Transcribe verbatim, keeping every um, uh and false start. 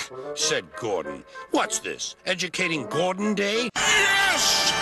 said Gordon. What's this, Educating Gordon Day? Yes!